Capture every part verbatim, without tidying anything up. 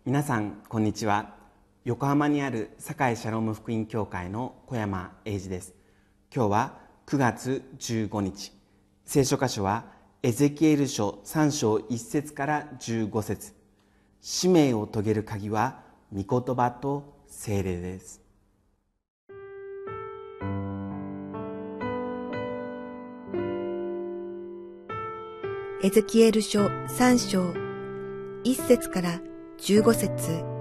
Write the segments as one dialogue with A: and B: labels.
A: 皆さんこんにちは。横浜にある堺シャローム福音教会の小山英二です。今日はくがつじゅうごにち、聖書箇所はエゼキエル書さん章いち節からじゅうご節。使命を遂げる鍵は御言葉と聖霊です。
B: エゼキエル書さん章いち節からじゅうご節。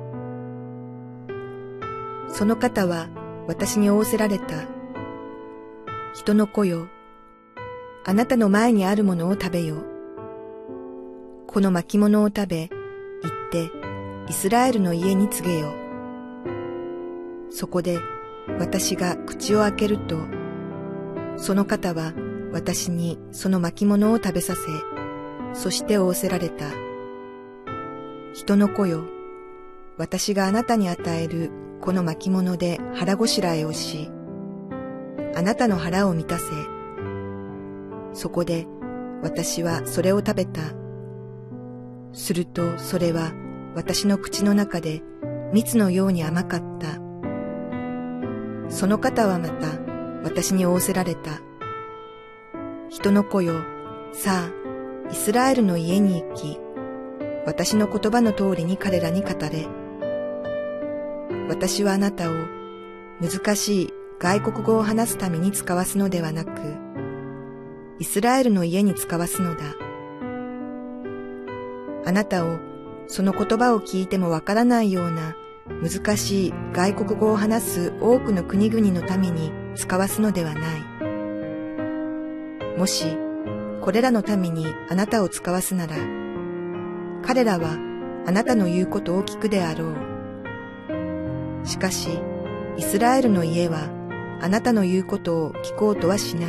B: その方は私に仰せられた。人の子よ、あなたの前にあるものを食べよ。この巻物を食べ、行ってイスラエルの家に告げよ。そこで私が口を開けると、その方は私にその巻物を食べさせ、そして仰せられた。人の子よ、私があなたに与えるこの巻物で腹ごしらえをし、あなたの腹を満たせ。そこで私はそれを食べた。するとそれは私の口の中で蜜のように甘かった。その方はまた私に仰せられた。人の子よ、さあ、イスラエルの家に行き、私の言葉の通りに彼らに語れ。私はあなたを難しい外国語を話すために使わすのではなく、イスラエルの家に使わすのだ。あなたをその言葉を聞いてもわからないような難しい外国語を話す多くの国々のために使わすのではない。もし、これらのためにあなたを使わすなら、彼らはあなたの言うことを聞くであろう。しかし、イスラエルの家はあなたの言うことを聞こうとはしない。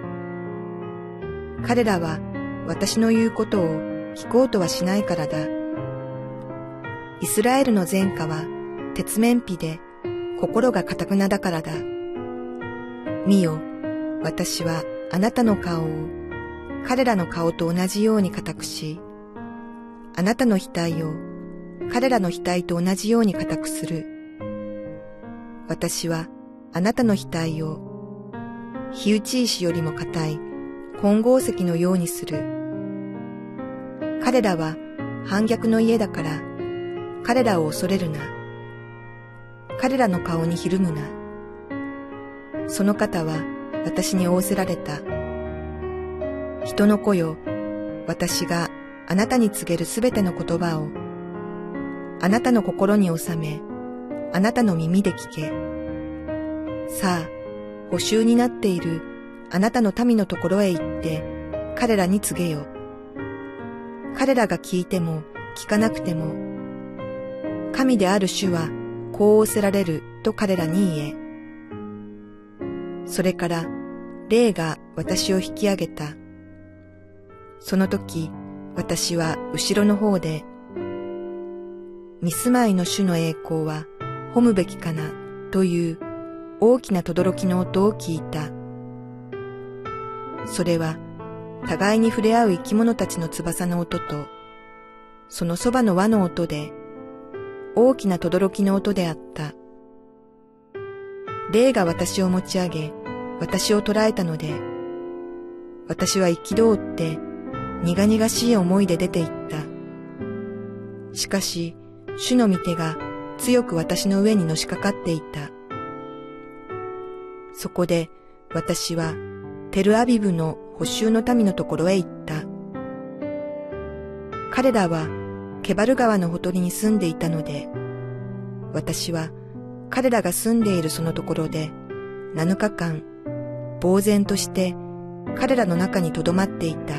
B: 彼らは私の言うことを聞こうとはしないからだ。イスラエルの前科は鉄面皮で心が堅くなだからだ。見よ、私はあなたの顔を彼らの顔と同じように固くし、あなたの額を彼らの額と同じように固くする。私はあなたの額を火打ち石よりも固い金剛石のようにする。彼らは反逆の家だから、彼らを恐れるな。彼らの顔にひるむな。その方は私に仰せられた。人の子よ、私があなたに告げるすべての言葉を、あなたの心に収め、あなたの耳で聞け。さあ、捕囚になっているあなたの民のところへ行って、彼らに告げよ。彼らが聞いても聞かなくても、神である主はこう仰せられると彼らに言え。それから、霊が私を引き上げた。その時、私は後ろの方で、御住まいの主の栄光は褒むべきかなという大きな轟の音を聞いた。それは互いに触れ合う生き物たちの翼の音と、そのそばの輪の音で、大きな轟の音であった。霊が私を持ち上げ、私を捕らえたので、私は憤って、苦々しい思いで出て行った。しかし、主の御手が強く私の上にのしかかっていた。そこで私はテルアビブの捕囚の民のところへ行った。彼らはケバル川のほとりに住んでいたので、私は彼らが住んでいるそのところでなのかかん、呆然として彼らの中にとどまっていた。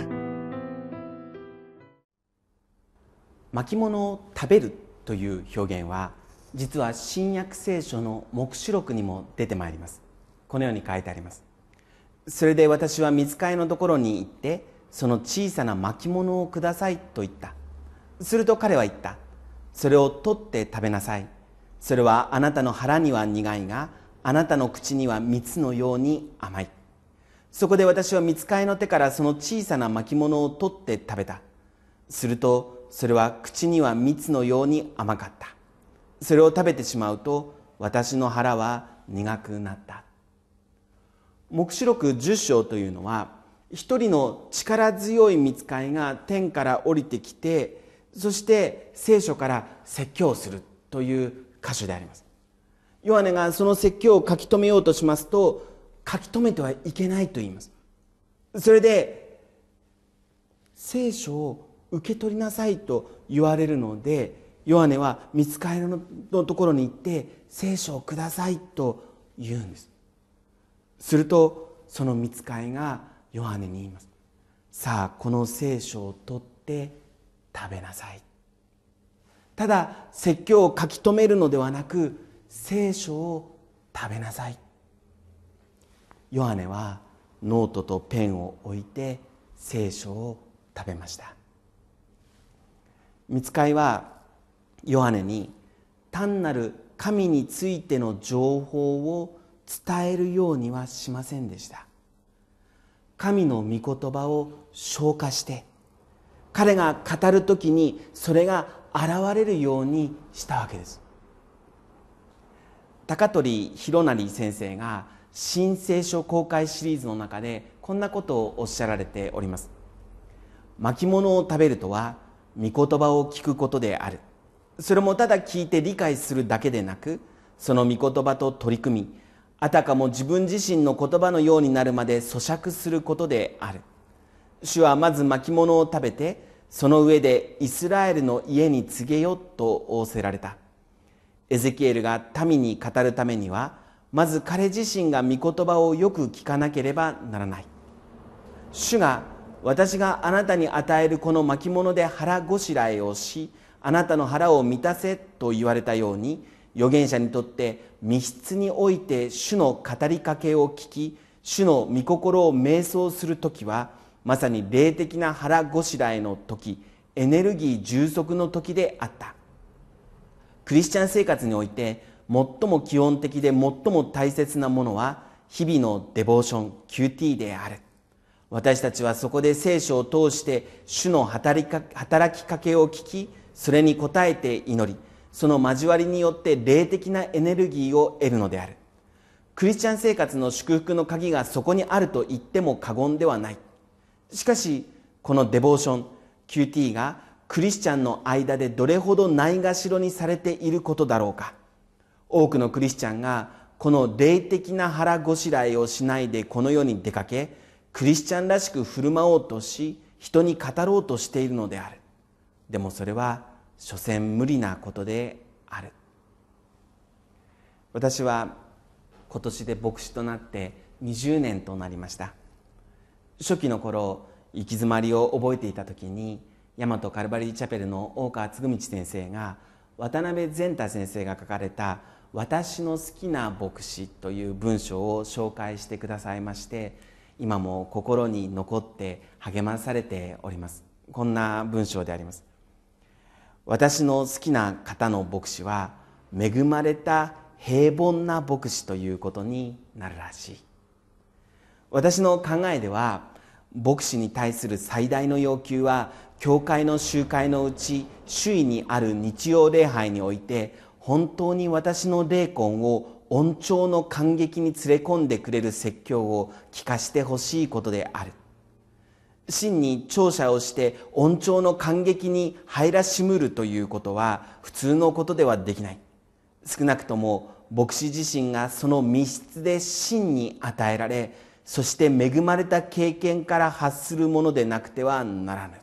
A: 巻物を食べるという表現は、実は新約聖書の黙示録にも出てまいります。このように書いてあります。それで私は御使いのところに行って、その小さな巻物をくださいと言った。すると彼は言った。それを取って食べなさい。それはあなたの腹には苦いが、あなたの口には蜜のように甘い。そこで私は御使いの手からその小さな巻物を取って食べた。 するとそれは口には蜜のように甘かった。それを食べてしまうと私の腹は苦くなった。黙示録じゅっ章というのは、一人の力強い御使いが天から降りてきて、そして聖書から説教するという箇所であります。ヨハネがその説教を書き留めようとしますと、書き留めてはいけないと言います。それで聖書を受け取りなさいと言われるので、ヨハネは御使いのところに行って聖書をくださいと言うんです。するとその御使いがヨハネに言います。さあこの聖書を取って食べなさい。ただ説教を書き留めるのではなく、聖書を食べなさい。ヨハネはノートとペンを置いて聖書を食べました。御使いはヨハネに単なる神についての情報を伝えるようにはしませんでした。神の御言葉を消化して、彼が語るときにそれが現れるようにしたわけです。高取弘成先生が新聖書公開シリーズの中でこんなことをおっしゃられております。巻物を食べるとは御言葉を聞くことである。それもただ聞いて理解するだけでなく、その御言葉と取り組み、あたかも自分自身の言葉のようになるまで咀嚼することである。主はまず巻物を食べて、その上でイスラエルの家に告げよと仰せられた。エゼキエルが民に語るためには、まず彼自身が御言葉をよく聞かなければならない。主が、私があなたに与えるこの巻物で腹ごしらえをし、あなたの腹を満たせと言われたように、預言者にとって密室において主の語りかけを聞き、主の御心を瞑想するときは、まさに霊的な腹ごしらえの時、エネルギー充足の時であった。クリスチャン生活において最も基本的で最も大切なものは日々のデボーション キューティー である。私たちはそこで聖書を通して主の働きか働きかけを聞き、それに応えて祈り、その交わりによって霊的なエネルギーを得るのである。クリスチャン生活の祝福の鍵がそこにあると言っても過言ではない。しかしこのデボーション キューティー がクリスチャンの間でどれほどないがしろにされていることだろうか。多くのクリスチャンがこの霊的な腹ごしらえをしないでこの世に出かけ、クリスチャンらしく振る舞おうとし、人に語ろうとしているのである。でもそれは所詮無理なことである。私は今年で牧師となってにじゅうねんとなりました。初期の頃、行き詰まりを覚えていた時に、大和カルバリーチャペルの大川嗣道先生が渡辺善太先生が書かれた「私の好きな牧師」という文章を紹介してくださいまして、今も心に残って励まされております。こんな文章であります。私の好きな方の牧師は恵まれた平凡な牧師ということになるらしい。私の考えでは、牧師に対する最大の要求は、教会の集会のうち周囲にある日曜礼拝において、本当に私の霊魂を恩寵の感激に連れ込んでくれる説教を聞かせてほしいことである。真に聴者をして恩寵の感激に入らしむるということは普通のことではできない。少なくとも牧師自身がその密室で真に与えられ、そして恵まれた経験から発するものでなくてはならぬ。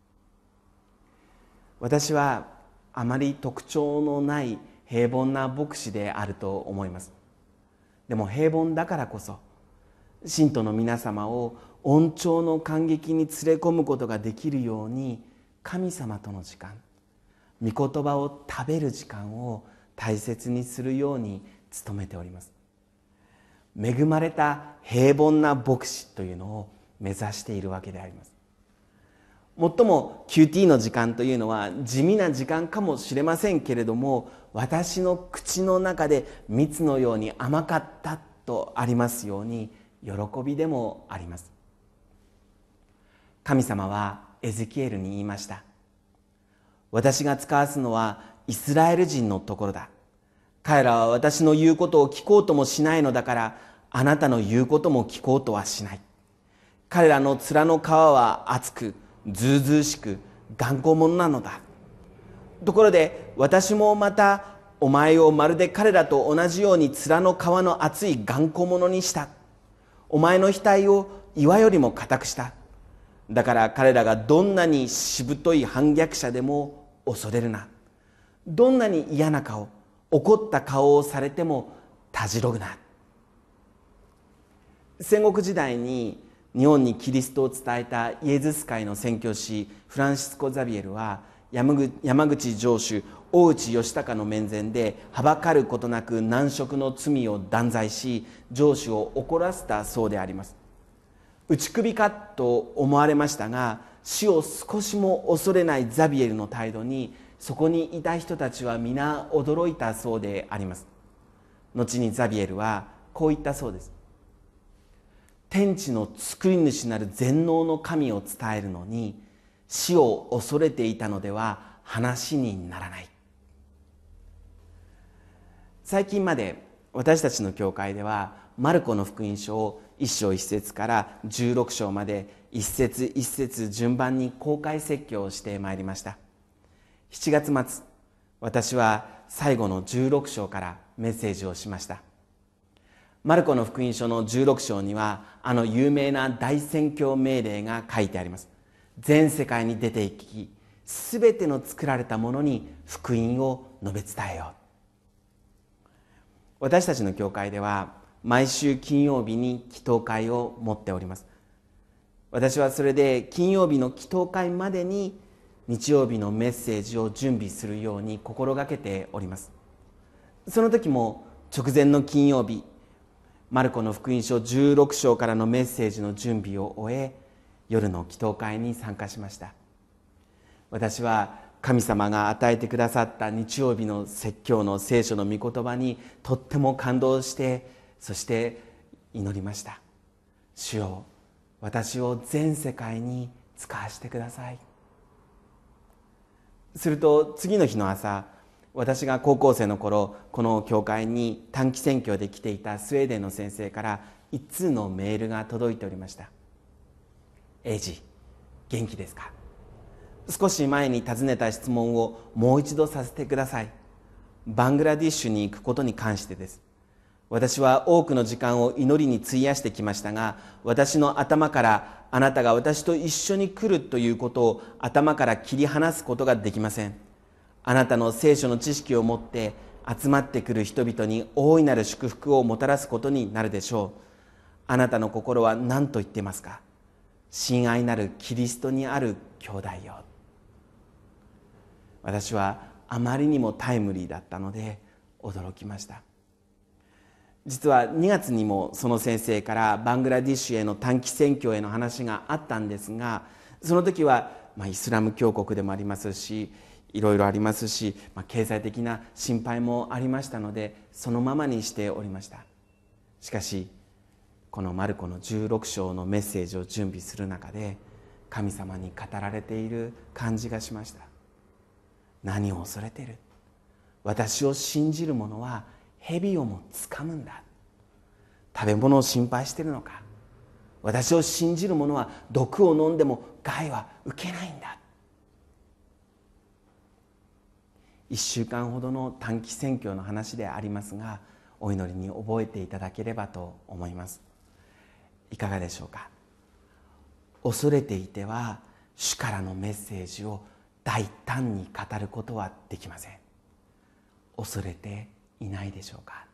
A: 私はあまり特徴のない平凡な牧師であると思います。でも平凡だからこそ、信徒の皆様を恩寵の感激に連れ込むことができるように、神様との時間、御言葉を食べる時間を大切にするように努めております。恵まれた平凡な牧師というのを目指しているわけであります。もっとも キューティー の時間というのは地味な時間かもしれませんけれども、私の口の中で蜜のように甘かったとありますように、喜びでもあります。神様はエゼキエルに言いました。 私が使わすのはイスラエル人のところだ。彼らは私の言うことを聞こうともしないのだから、あなたの言うことも聞こうとはしない。彼らの面の皮は厚く、ずうずうしく、頑固者なのだ。ところで、私もまた、お前をまるで彼らと同じように面の皮の厚い頑固者にした。お前の額を岩よりも固くした。だから彼らがどんなにしぶとい反逆者でも恐れるな。どんなに嫌な顔、怒った顔をされてもたじろぐな。戦国時代に日本にキリストを伝えたイエズス会の宣教師フランシスコ・ザビエルは、山口城主大内義隆の面前ではばかることなく難色の罪を断罪し、城主を怒らせたそうであります。打ち首かと思われましたが、死を少しも恐れないザビエルの態度に、そこにいた人たちは皆驚いたそうであります。後にザビエルはこう言ったそうです。天地の作り主なる全能の神を伝えるのに、死を恐れていたのでは話にならない。最近まで私たちの教会では、マルコの福音書を一章一節から十六章まで一節一節順番に公開説教をしてまいりました。しちがつ末、私は最後の十六章からメッセージをしました。マルコの福音書の十六章には、あの有名な大宣教命令が書いてあります。全世界に出て行き、すべての作られたものに福音を述べ伝えよう。私たちの教会では毎週金曜日に祈祷会を持っております。私はそれで金曜日の祈祷会までに日曜日のメッセージを準備するように心がけております。その時も直前の金曜日、マルコの福音書じゅうろく章からのメッセージの準備を終え、夜の祈祷会に参加しました。私は神様が与えてくださった日曜日の説教の聖書の御言葉にとっても感動して、そして祈りました。主よ、私を全世界に使わせてください。すると次の日の朝、私が高校生の頃、この教会に短期宣教で来ていたスウェーデンの先生から一通のメールが届いておりました。エイジ、元気ですか？少し前に尋ねた質問をもう一度させてください。バングラディッシュに行くことに関してです。私は多くの時間を祈りに費やしてきましたが、私の頭からあなたが私と一緒に来るということを頭から切り離すことができません。あなたの聖書の知識を持って集まってくる人々に大いなる祝福をもたらすことになるでしょう。あなたの心は何と言っていますか？親愛なるキリストにある兄弟よ。私はあまりにもタイムリーだったので驚きました。実はにがつにもその先生からバングラディッシュへの短期宣教への話があったんですが、その時は、まあ、イスラム教国でもありますし、いろいろありますし、まあ、経済的な心配もありましたので、そのままにしておりました。しかしこのマルコのじゅうろく章のメッセージを準備する中で、神様に語られている感じがしました。何を恐れている？私を信じる者は蛇をも掴むんだ。食べ物を心配しているのか？私を信じる者は毒を飲んでも害は受けないんだ。いっしゅうかんほどの短期宣教の話でありますが、お祈りに覚えていただければと思います。いかがでしょうか？恐れていては主からのメッセージを大胆に語ることはできません。恐れていないでしょうか？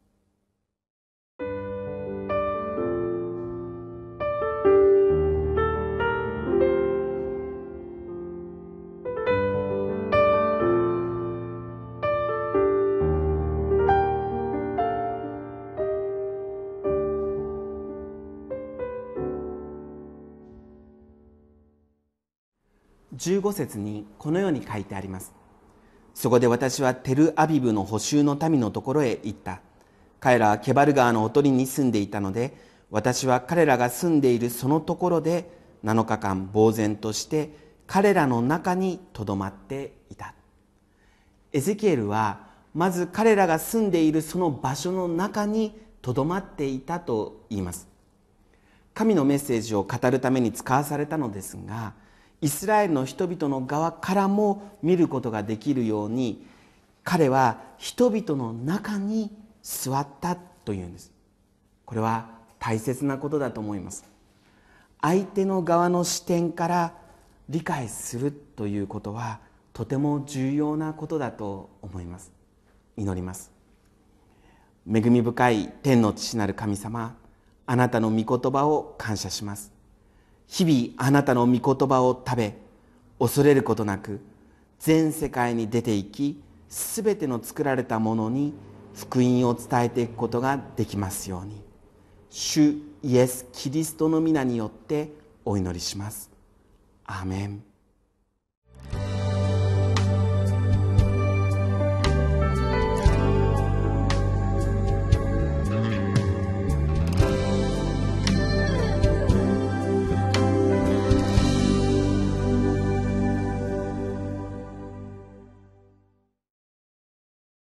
A: じゅうご節にこのように書いてあります。そこで私はテルアビブの捕囚の民のところへ行った。彼らはケバル川のほとりに住んでいたので、私は彼らが住んでいるそのところでなのかかん呆然として彼らの中にとどまっていた。エゼキエルはまず彼らが住んでいるその場所の中にとどまっていたと言います。神のメッセージを語るために使わされたのですが、イスラエルの人々の側からも見ることができるように、彼は人々の中に座ったというんです。これは大切なことだと思います。相手の側の視点から理解するということはとても重要なことだと思います。祈ります。恵み深い天の父なる神様、あなたの御言葉を感謝します。日々あなたの御言葉を食べ、恐れることなく全世界に出ていき、すべての作られたものに福音を伝えていくことができますように、主イエス・キリストの皆によってお祈りします。アーメン。